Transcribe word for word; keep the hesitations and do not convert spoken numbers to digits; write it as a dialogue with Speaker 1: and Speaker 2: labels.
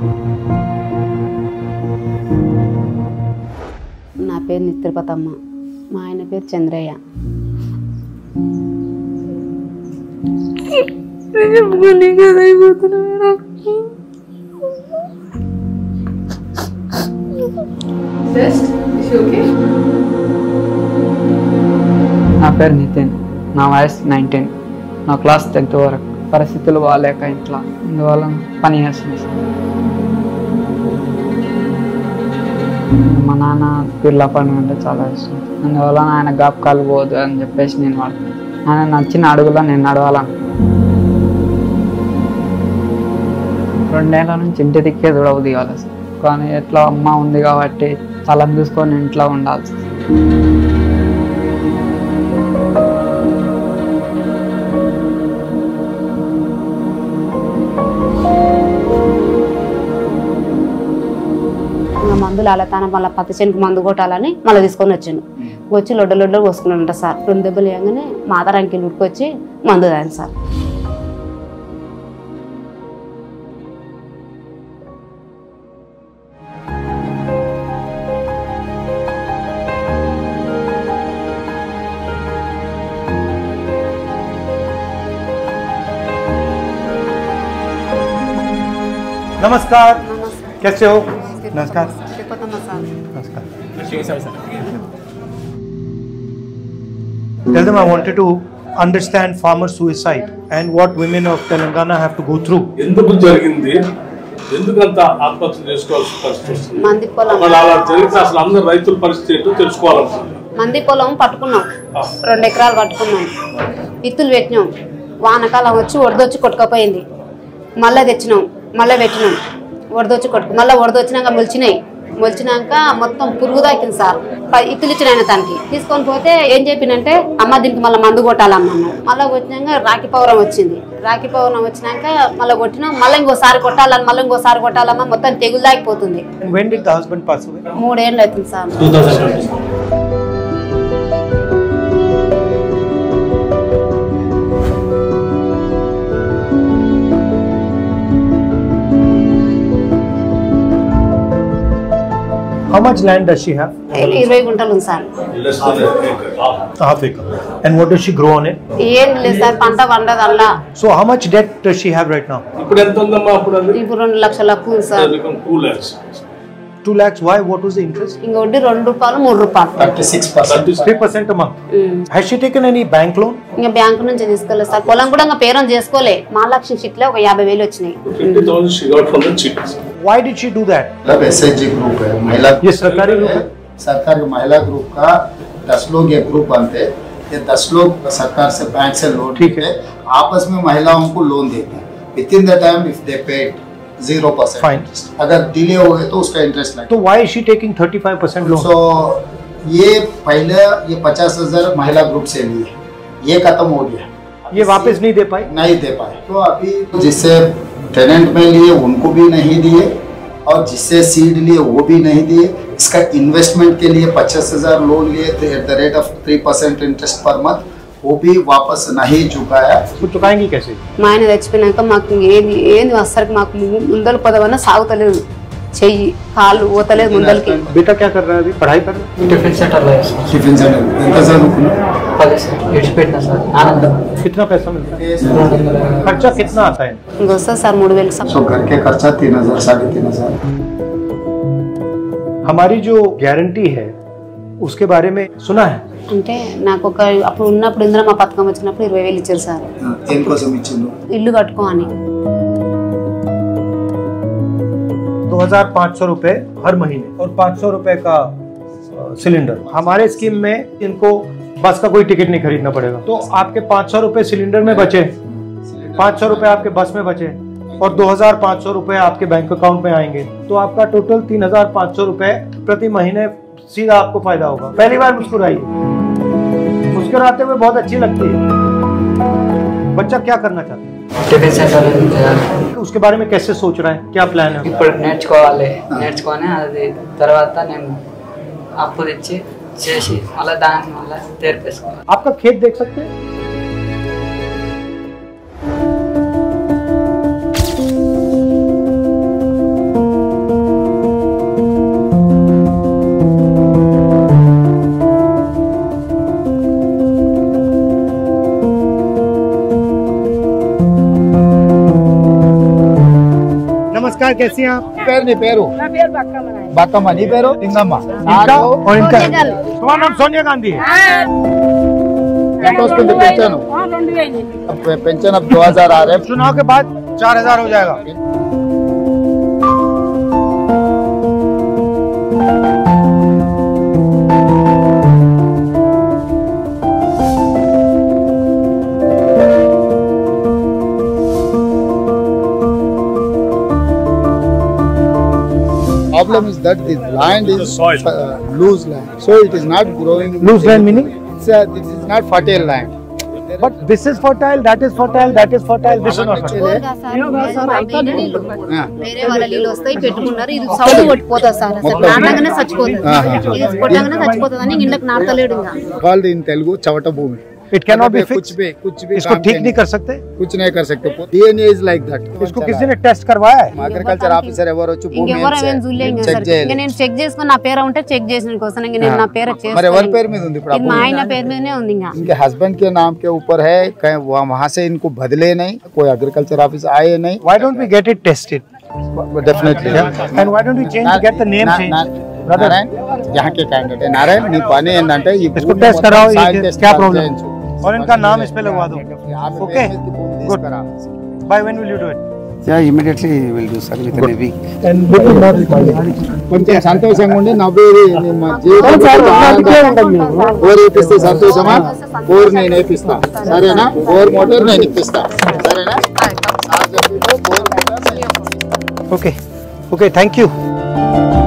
Speaker 1: నా పేరు నిత్యపతమ్మ, మా ఆయన పేరు చంద్రయ్య.
Speaker 2: నా పేరు నితిన్, నా వయసు నైన్టీన్, నా క్లాస్ టెన్త్ వరకు. పరిస్థితులు బాగాలేక ఇంట్లో, అందువల్ల పని చేస్తుంది సార్. మా నాన్న పిల్ల పని అంటే చాలా ఇష్టం, అందువల్ల ఆయన జ్ఞాపకాలు పోదు అని చెప్పేసి నేను వాడుతాను. ఆయన నచ్చిన అడుగులో నేను నడవాలను. రెండేళ్ల నుంచి ఇంటి దిక్కే చూడవు దిగాలి సార్, కానీ ఎట్లా అమ్మ ఉంది కాబట్టి తలం చూసుకొని ఇంట్లో ఉండాల్సి.
Speaker 1: మందులు అలతాన మళ్ళీ పత్తి చెనికి మందు కొట్టాలని మళ్ళీ తీసుకొని వచ్చాను. వచ్చి లొడ్డ లొడ్డ పోసుకున్నాంట సార్. రెండు దెబ్బలు వేయగానే మాతరంకిలు ఉట్టుకొచ్చి మందు తాను సార్.
Speaker 3: नमस्कार, कैसे हो? नमस्कार
Speaker 1: नमस्कार.
Speaker 3: Tell them I wanted to understand farmer suicide and what women of Telangana have to go through.
Speaker 4: ఎందుకు జరిగింది, ఎందుకంత ఆత్మహత్య చేసుకోవాల్సిన పరిస్థితి వస్తుంది?
Speaker 1: మంది పొలం
Speaker 4: మరి అలా జరిగితే అసలు అందరు రైతుల పరిస్థితి ఏంటో తెలుసుకోవాలనుకుంటున్నాను.
Speaker 1: మంది పొలం పట్టుకున్నాం, రెండు ఎకరాలు పట్టుకున్నాం, ఇత్తులు పెట్టినాం. వానకాలం వచ్చి వరదొచ్చి కొట్టుకపోయింది. మళ్ళీ తెచ్చినాం, మళ్ళీ పెట్టినాం. వరదొచ్చి కొట్టుకు మళ్ళీ వరదొచ్చినాక మొలిచినాయి. మొలిచినాక మొత్తం పురుగు దాకింది సార్. ఇత్తులు ఇచ్చినాయన తనకి తీసుకొని పోతే ఏం చెప్పినంటే, అమ్మ దీనికి మళ్ళీ మందు కొట్టాలమ్మా. మళ్ళీ కొట్టినాక రాఖీ పౌరం వచ్చింది. రాఖీ పౌరం వచ్చినాక మళ్ళీ కొట్టినాం. మళ్ళీ ఇంకోసారి కొట్టాలని మళ్ళీ ఇంకోసారి కొట్టాలమ్మా. మొత్తం తెగులు దాకిపోతుంది.
Speaker 3: When did the husband pass away?
Speaker 1: మూడేళ్ళు అవుతుంది sir.
Speaker 3: How much land does she have?
Speaker 1: ఇరవై గుంటలు ఉంది sir.
Speaker 3: Half acre. And what does she grow on it?
Speaker 1: ఏం లేదు సార్, పంట పండదు అలా.
Speaker 3: So how much debt does she have right now?
Speaker 4: ఇప్పుడు ఎంత ఉందమ్మా? అప్పుడు అది
Speaker 1: ఇప్పుడు రెండు లక్షల అప్పు ఉంది sir.
Speaker 4: Two lakhs.
Speaker 3: Two lakhs. Why? What was the interest?
Speaker 1: ఇంక వడ్డీ రెండు రూపాయలు మూడు రూపాయలు.
Speaker 3: thirty-six percent. three percent a month. Has she taken any bank loan?
Speaker 1: ఇంకా బ్యాంకు నుంచి తీసుకోలేదు సార్. పొలం కూడా ఇంకా పేరం చేసుకోలే. మహాలక్ష్మి చిట్లే ఒక యాభై వేలు వచ్చినాయి.
Speaker 4: fifty thousand she got from the chit.
Speaker 3: Why did she do that?
Speaker 5: मतलब एस एच जी ग्रुप है, महिला
Speaker 3: ये सरकारी ग्रुप है?
Speaker 5: सरकारी महिला ग्रुप का दस लोग ये ग्रुप बनते, ये दस लोग सरकार से बैंक से लोन
Speaker 3: ठीक है,
Speaker 5: आपस में महिलाओं को लोन देते हैं. Within the time if they paid zero percent.
Speaker 3: Fine.
Speaker 5: अगर डिले हो गए तो उसका इंटरेस्ट लगेगा.
Speaker 3: तो why is she taking thirty-five percent loan?
Speaker 5: सो ये पहले ये पचास हजार महिला ग्रुप से लिए, ये खत्म हो गया,
Speaker 3: ये वापस नहीं दे पाई?
Speaker 5: नहीं दे पाए. तो अभी जिससे टेनेंट में लिए उनको भी नहीं दिए और जिससे सीड लिए वो भी नहीं दिए. इसका इन्वेस्टमेंट के लिए पचास हजार लोन लिए थे at the rate of three percent interest per month, वो भी वापस नहीं चुकाया.
Speaker 3: तो चुकाएंगी कैसे?
Speaker 1: మా ఆయన చచ్చిపోయినాక మాకు ఏది ఏంది అసలు మాకు ముందలు పదవన్నా సాగుతలేదు. చెయ్యి కాళ్ళు పోతలేదు ముందలకి.
Speaker 3: बेटा क्या कर रहा है अभी? पढ़ाई कर रहा है?
Speaker 2: టిఫిన్ సెంటర్లో
Speaker 5: टिफिन सेंटर ఎంత చదువుకున్నా?
Speaker 2: పది సార్ విడిచిపెట్టినా సార్. ఆనందం.
Speaker 3: कितना पैसा मिलता है? खर्चा कितना आता है?
Speaker 1: ఇంకొస్తుంది సార్ మూడు వేలు సార్.
Speaker 5: सो घर के खर्चा तीन हजार साढ़े तीन हजार.
Speaker 3: हमारी जो गारंटी है उसके बारे में सुना है?
Speaker 1: అంటే నాకు ఒక అప్పుడు ఉన్నప్పుడు ఇందిరా మా పథకం వచ్చినప్పుడు ఇరవై వేలు ఇచ్చారు సార్.
Speaker 5: దేనికోసం ఇచ్చిండు?
Speaker 1: ఇల్లు కట్టుకో అని.
Speaker 3: दो हजार पाँच सौ रुपए हर महीने और पाँच सौ रुपए का सिलेंडर. हमारे स्कीम में इनको बस का कोई टिकट नहीं खरीदना पड़ेगा. तो आपके पाँच सौ रुपए सिलेंडर में बचे, पाँच सौ रुपए आपके बस में बचे और दो हजार पाँच सौ रुपए आपके बैंक अकाउंट में आएंगे. तो आपका टोटल तीन हजार पाँच सौ रुपए प्रति महीने सीधा आपको फायदा होगा. पहली बार मुस्कुराइए. मुस्कुराते हुए बहुत अच्छी लगती है. बच्चा क्या करना चाहता है?
Speaker 2: టిఫిన్ సెంటర్
Speaker 3: उसके बारे में कैसे सोच रहा है? क्या प्लान है?
Speaker 2: ఇప్పుడు నేర్చుకోవాలి. నేర్చుకొని అది తర్వాత నేను అప్పు తెచ్చి చేసి మళ్ళీ దాన్ని మళ్ళీ తెరిపేసుకోవాలి.
Speaker 3: आपका खेत देख सकते हैं? नमस्कार, कैसी हैं आप?
Speaker 5: పేరు నీ పేరు బక్కమ్మ నీ పేరు లింగమ్మ
Speaker 3: इनका और इनका तुम्हारा नाम सोनिया गांधी है।
Speaker 5: ఎంత వస్తుంది పెన్షన్ పెన్షన్ अब दो हज़ार आ रहे
Speaker 3: चुनाव के बाद चार हजार हो जाएगा।
Speaker 5: problem is that the land is
Speaker 4: soil.
Speaker 5: uh, loose land, so it is not growing.
Speaker 3: Loose land meaning?
Speaker 5: It's a, this is not fertile land.
Speaker 3: But this is fertile, that is fertile, that is fertile, this is not fertile.
Speaker 1: బోర్గా sir, వేరే నీళ్ళు.
Speaker 5: Ah.
Speaker 1: వేరే వాళ్ళ నీళ్ళు వస్తాయి పెట్టుకున్నారు, ఇది సౌడు కొట్టిపోతుంది సార్, అసలు నాటగానే చచ్చిపోతుంది, ఇది కొట్టగానే చచ్చిపోతుంది అని ఇండ్లకు నాటలేడు ఇంకా.
Speaker 5: Called in Telugu चवटा Bhumi.
Speaker 3: It cannot be
Speaker 5: कुछ
Speaker 3: fixed.
Speaker 5: भी कुछ भी
Speaker 3: इसको
Speaker 5: काम
Speaker 3: ठीक
Speaker 5: के-
Speaker 3: नहीं कर सकते?
Speaker 5: कुछ नहीं कर सकते. D N A is like that.
Speaker 3: इसको किसी ने टेस्ट करवाया है?
Speaker 5: అగ్రికల్చర్ ఆఫీసర్ ఎవరు వచ్చి భూమి
Speaker 1: ఇంకెవరు ఏమైనా చూడలే ఇంకా
Speaker 5: చెక్
Speaker 1: సార్.
Speaker 5: చేయాలి.
Speaker 1: ఇంకా నేను చెక్ చేసుకుని నా పేరు ఉంటే చెక్ చేసిన కోసం ఇంకా నేను నా పేరు
Speaker 5: మరి ఎవరి
Speaker 1: చేస్తాను.
Speaker 5: పేరు మీద ఉంది ఇప్పుడు ఆ
Speaker 1: ఇది మా
Speaker 5: భూమి?
Speaker 1: ఆయన పేరు మీదనే ఉంది ఇంకా.
Speaker 5: इनके हस्बैंड के नाम के ऊपर है, कहीं वहाँ वहाँ से इनको बदले नहीं, कोई एग्रीकल्चर ऑफिस आए नहीं.
Speaker 3: Why don't we get it tested?
Speaker 5: Definitely.
Speaker 3: And why don't we change, get the name changed? Brother,
Speaker 5: Narayana यहाँ के कैंडिडेट है नारायण నీ పని ఏంటంటే ఈ
Speaker 3: इसको
Speaker 5: భూమి
Speaker 3: टेस्ट
Speaker 5: మొత్తం
Speaker 3: कराओ,
Speaker 5: soil
Speaker 3: ये
Speaker 5: test
Speaker 3: क्या
Speaker 5: कर
Speaker 3: प्रॉब्लम
Speaker 5: చేయించు.
Speaker 3: और इनका नाम इस पे लगवा दो।
Speaker 5: आप
Speaker 3: Okay,
Speaker 5: की भूमि
Speaker 3: good.
Speaker 5: करा.
Speaker 3: By when will you do it?
Speaker 6: Yeah, immediately we'll do sir within a week.
Speaker 3: And
Speaker 5: కొంచెం సంతోషంగా ఉండి నవ్వేది ನಿಮ್ಮ జీవితం ఓర్ వేపిస్తే సంతోషమా ఓర్ నేను వేపిస్తా సరేనా ఓర్ మోటార్ నేను ఇప్పిస్తా సరేనా or motor
Speaker 3: okay, okay, thank you.